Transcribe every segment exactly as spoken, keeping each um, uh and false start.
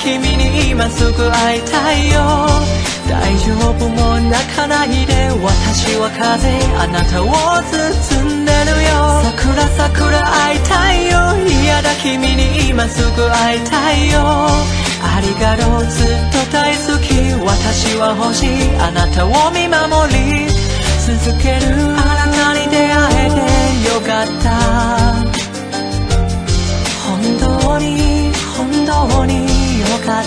君に今すぐ会いたいよ。大丈夫もう泣かないで、私は風あなたを包んでるよ。桜桜会いたいよ、嫌だ君に今すぐ会いたいよ。ありがとうずっと大好き、私は欲しいあなたを見守り続ける。あなたに出会えてよかった、本当に本当によかった。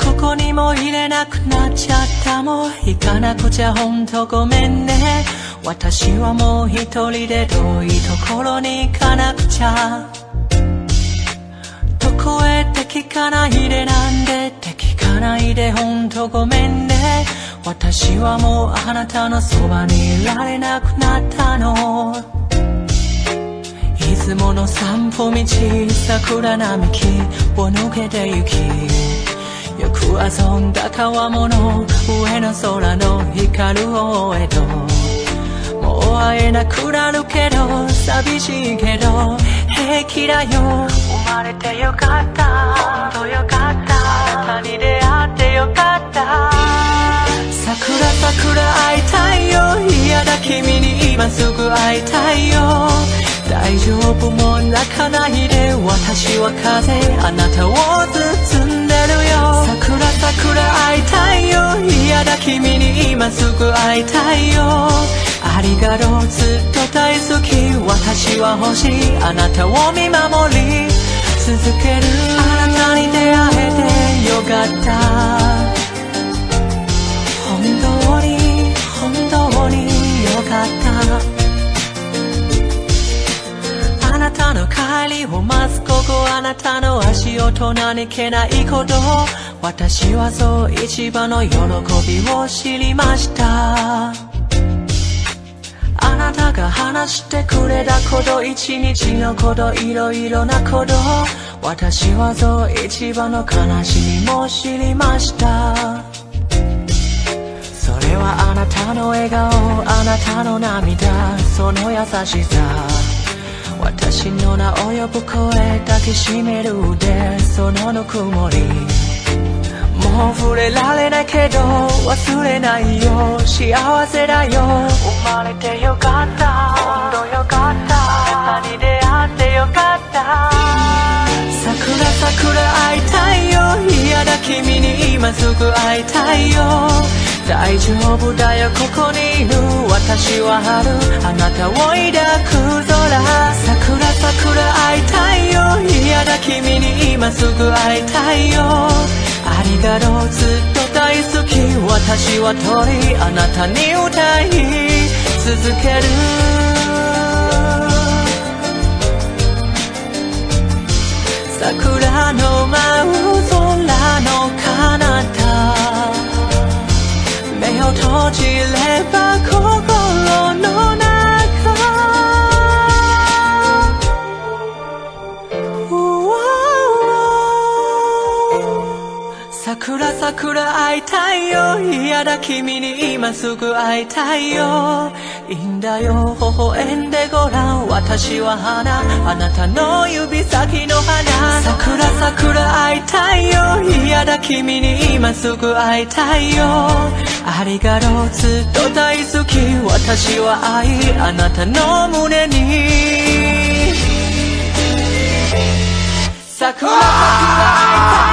ここにも入れなくなっちゃった、もう行かなくちゃ本当ごめんね。私はもう一人で遠いところに行かなくちゃ。どこへって聞かないで、なんでって聞かないで本当ごめんね。私はもうあなたのそばにいられなくなったの。いつもの散歩道、桜並木を抜けて行き、よく遊んだ川面の上の空の光る方へと。もう会えなくなるけど寂しいけど平気だよ。生まれてよかった、本当よかった、あなたに出会ってよかった。桜桜会いたいよ、嫌だ君に今すぐ会いたいよ。大丈夫もう泣かないで、私は風あなたを包んでるよ。桜桜会いたいよ、嫌だ君に今すぐ会いたいよ。ありがとうずっと大好き、私は欲しいあなたを見守り続ける。あなたに出会えてよかった、本当に本当によかった。あなたの帰りを待つここ、あなたの足音何気ないこと、私はそう一番の喜びを知りました。あなたが話してくれたこと、一日のこと、いろいろなこと、私はそう一番の悲しみも知りました。それはあなたの笑顔、あなたの涙、その優しさ、私の名を呼ぶ声、抱きしめる腕、そのぬくもり。もう触れられないけど忘れないよ、幸せだよ。生まれてよかった、本当よかった、あなたに出会ってよかった。桜桜会いたいよ、嫌だ君に今すぐ会いたいよ。大丈夫だよここにいる、私は春あなたを抱く空。桜桜会いたいよ、嫌だ君に今すぐ会いたいよ。ありがとうずっと大好き、私は鳥あなたに歌い続ける。桜の舞う空の彼方、目を閉じれば心の中。桜桜会いたいよ、嫌だ君に今すぐ会いたいよ。いいんだよ微笑んでごらん、私は花あなたの指先の花。桜桜会いたいよ、嫌だ君に今すぐ会いたいよ。ありがとうずっと大好き、私は愛あなたの胸に。桜桜会いたい